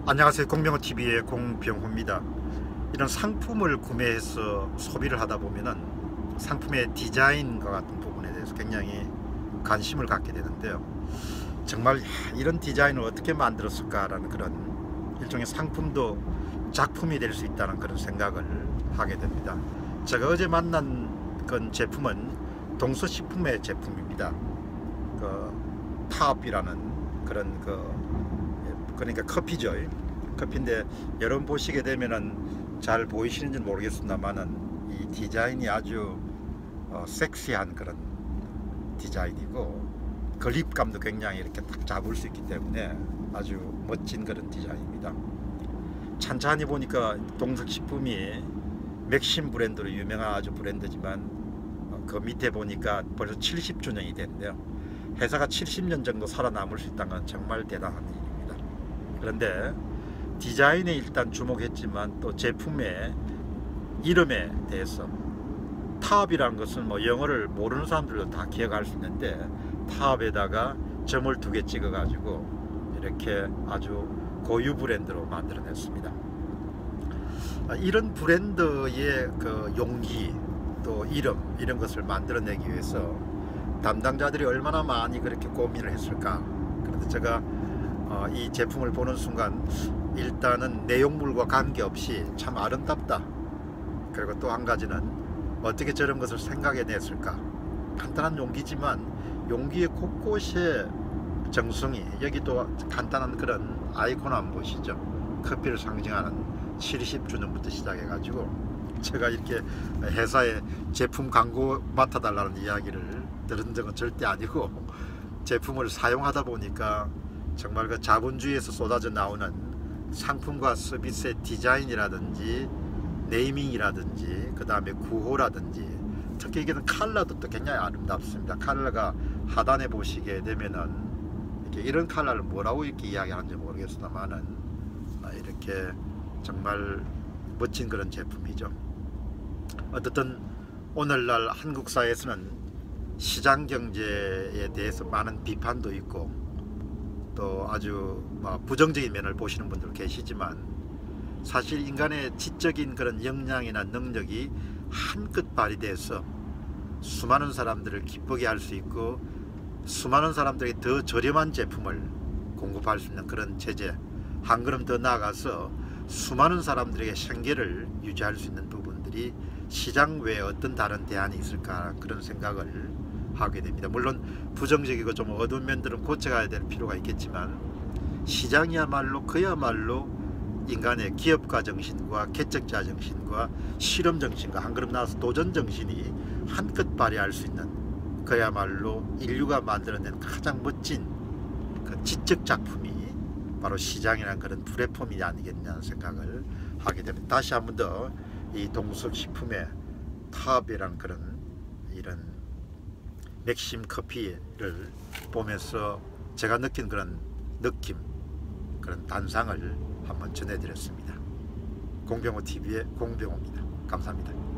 안녕하세요. 공병호TV의 공병호입니다. 이런 상품을 구매해서 소비를 하다 보면은 상품의 디자인과 같은 부분에 대해서 굉장히 관심을 갖게 되는데요. 정말 이런 디자인을 어떻게 만들었을까라는 그런 일종의 상품도 작품이 될 수 있다는 그런 생각을 하게 됩니다. 제가 어제 만난 그 제품은 동서식품의 제품입니다. 그 탑이라는 그런 그러니까 커피죠. 커피인데 여러분 보시게 되면은 잘 보이시는지 모르겠습니다만은 이 디자인이 아주 섹시한 그런 디자인이고 그립감도 굉장히 이렇게 딱 잡을 수 있기 때문에 아주 멋진 그런 디자인입니다. 찬찬히 보니까 동서식품이 맥심 브랜드로 유명한 아주 브랜드지만 그 밑에 보니까 벌써 70주년이 됐는데요. 회사가 70년 정도 살아남을 수 있다는 건 정말 대단한 일입니다. 그런데 디자인에 일단 주목했지만 또 제품의 이름에 대해서 탑이라는 것은 뭐 영어를 모르는 사람들도 다 기억할 수 있는데 탑에다가 점을 2개 찍어 가지고 이렇게 아주 고유 브랜드로 만들어냈습니다. 이런 브랜드의 그 용기 또 이름 이런 것을 만들어내기 위해서 담당자들이 얼마나 많이 그렇게 고민을 했을까. 그런데 제가 이 제품을 보는 순간 일단은 내용물과 관계없이 참 아름답다. 그리고 또 한 가지는 어떻게 저런 것을 생각해냈을까. 간단한 용기지만 용기의 곳곳에 정성이, 여기도 간단한 그런 아이콘 한번 보시죠. 커피를 상징하는 70주년부터 시작해 가지고 제가 이렇게 회사에 제품 광고 맡아달라는 이야기를 들은 적은 절대 아니고 제품을 사용하다 보니까 정말 그 자본주의에서 쏟아져 나오는 상품과 서비스의 디자인이라든지 네이밍이라든지 그 다음에 구호라든지 특히 이게는 컬러도 또 굉장히 아름답습니다. 컬러가 하단에 보시게 되면은 이렇게 이런 컬러를 뭐라고 이렇게 이야기하는지 모르겠습니다만은 이렇게 정말 멋진 그런 제품이죠. 어쨌든 오늘날 한국 사회에서는 시장 경제에 대해서 많은 비판도 있고 또 아주 부정적인 면을 보시는 분들 계시지만 사실 인간의 지적인 그런 역량이나 능력이 한껏 발휘돼서 수많은 사람들을 기쁘게 할 수 있고 수많은 사람들에게 더 저렴한 제품을 공급할 수 있는 그런 체제, 한 걸음 더 나아가서 수많은 사람들에게 생계를 유지할 수 있는 부분들이 시장 외에 어떤 다른 대안이 있을까 그런 생각을 하게 됩니다. 물론 부정적이고 좀 어두운 면들은 고쳐가야 될 필요가 있겠지만 시장이야말로 그야말로 인간의 기업가 정신과 개척자 정신과 실험 정신과 한 걸음 나아서 도전 정신이 한껏 발휘할 수 있는 그야말로 인류가 만들어낸 가장 멋진 그 지적 작품이 바로 시장이라는 그런 플랫폼이 아니겠냐는 생각을 하게 됩니다. 다시 한 번 더 이 동서식품의 탑이라는 그런 이런 맥심 커피를 보면서 제가 느낀 그런 느낌, 그런 단상을 한번 전해드렸습니다. 공병호TV의 공병호입니다. 감사합니다.